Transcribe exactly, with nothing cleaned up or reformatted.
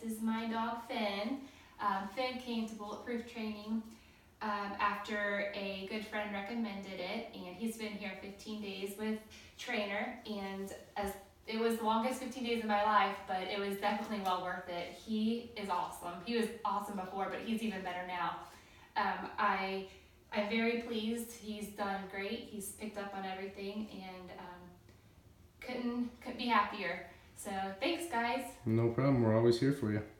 is my dog Finn. Um, Finn came to Bulletproof Training um, after a good friend recommended it, and he's been here fifteen days with Trainer, and as it was the longest fifteen days of my life, but it was definitely well worth it. He is awesome. He was awesome before, but he's even better now. Um, I, I'm very pleased. He's done great. He's picked up on everything, and um, couldn't, couldn't be happier. So thanks, guys. No problem. We're always here for you.